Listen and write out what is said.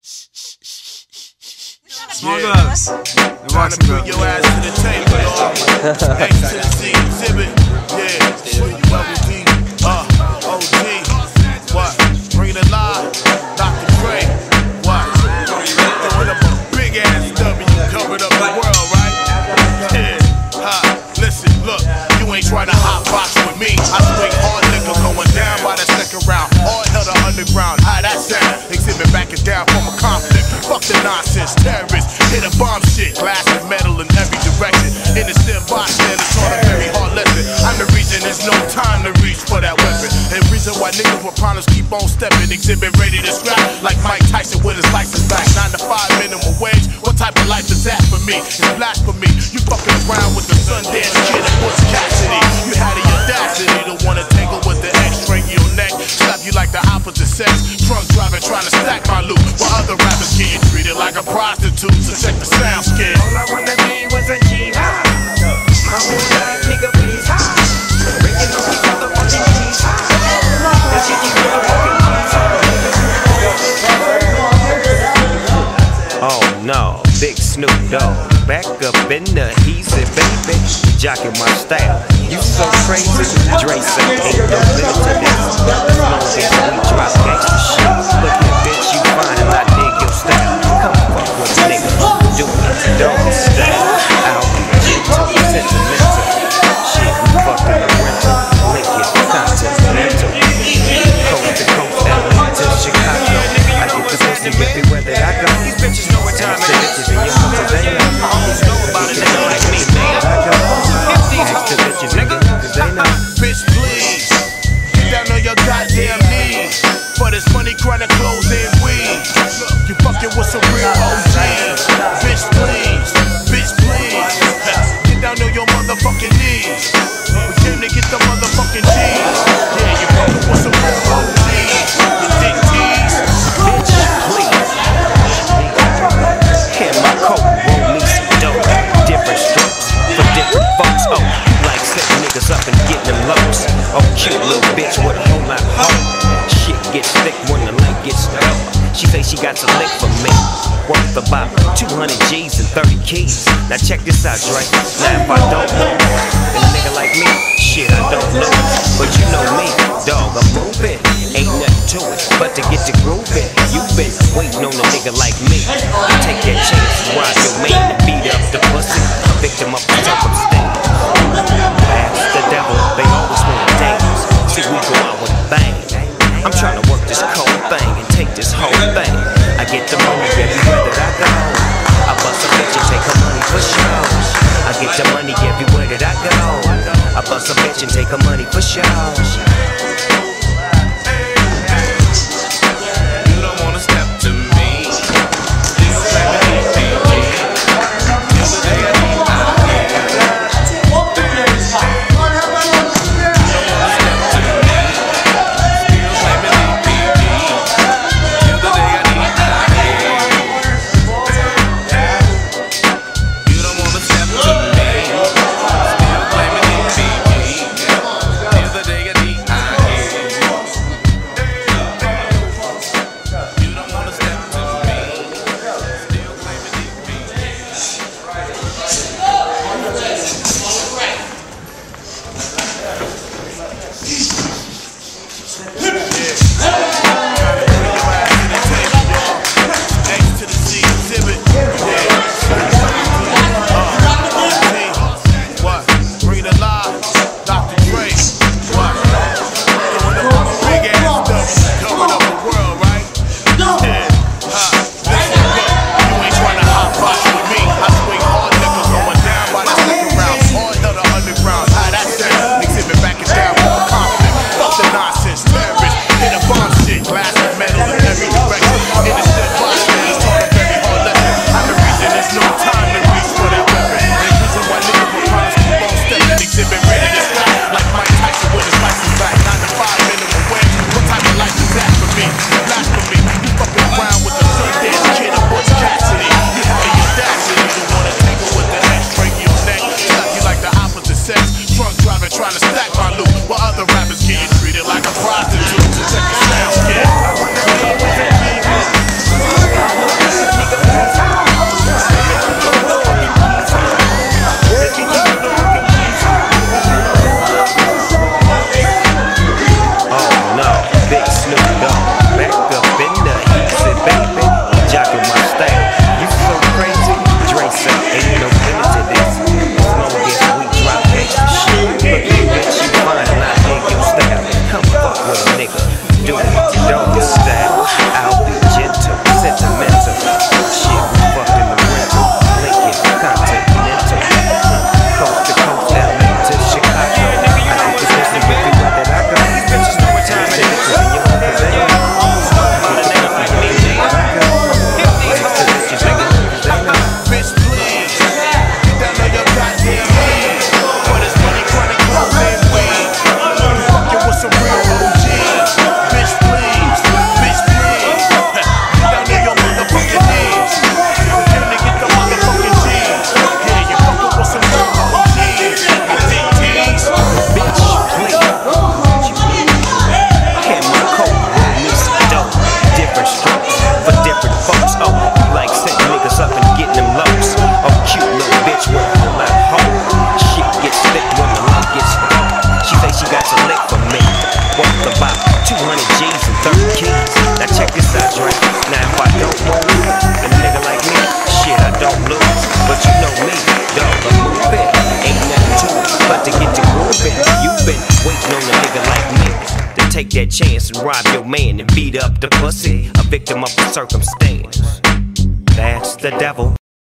Smugglers. Time to bring your ass to the table, dog. A to the Z exhibit. Yeah. Bubble D. OG. What? Bring it alive. Dr. Dre. What? Throwing up a big ass W. Covered up the world, right? Yeah. Listen, look. You ain't trying to hot box with me. I swing hard liquor going down by the second round. All hell to underground. How that sound? Exhibit backing down from a conflict. Fuck the nonsense. Terrorists. Hit a bomb shit. Glass and metal in every direction. Innocent bystanders taught a very hard lesson. I'm the reason there's no time to reach for that weapon. And reason why niggas with problems keep on stepping. Exhibit ready to scrap like Mike Tyson with his license back. 9 to 5 minimum wage. What type of life is that for me? It's blasphemy. You fucking around with the Sundance Kid and Butch Cassidy. You had the audacity to wanna tangle with the X, strangle your neck, slap you like the opposite sex. Drunk driving, trying to stack my loot, while other rappers getting treated like a prostitute. So check the sound skin. All I wanna be was a G high. My whole life, nigga, please high. Breaking all these motherfucking keys high. This shit you motherfucking keys high. Oh no, Big Snoop Dogg, back up in the easy, baby. Jocking my style, you so crazy. Dre say ain't no limit to this. As long as we drop gangsta shit. Look here, bitch, you fine and I dig your style. Come fuck with a nigga, do it, don't style. I'll be gentle, sentimental. Shit, we fucking a rental. Link it, continental. Coast to coast, LA to Chicago. I get the pussy everywhere that I go. These bitches know what time it is. I almost know about a nigga like me, man. Bitch, please, get down on your goddamn knees. For this money, chronic clothes and weed. You fucking with some real OGs. Bitch, please, get down on your motherfucking knees. We came to get the motherfucking G's. Yeah, you fucking with some real OGs. You dick tease. Bitch, please. Hand my coat, roll me some dope. Different strokes for different folks. Oh, you like setting niggas up and getting them lows. Oh, cute little bitch with a whole lot of hope. Shit gets thick when the leg gets dope. She say she got some lick for me. Worth about 200 G's and 30 keys. Now check this out, Dre. Now if I don't know, and a nigga like me, shit, I don't know. But you know me, dog, I'm moving. Ain't nothing to it, but to get to grooving. You been waiting on a nigga like me. You take that chance, rob your man to beat up the pussy. A victim of the circumstance. Ask the devil, they always want to dance. See, we go out with a bang. I'm trying to work this cold thing and take this whole thing. I get the money everywhere that I go. I bust a bitch and take her money for shows. I get the money everywhere that I go. I bust a bitch and take her money for shows. take that chance and rob your man and beat up the pussy, a victim of the circumstance. That's the devil.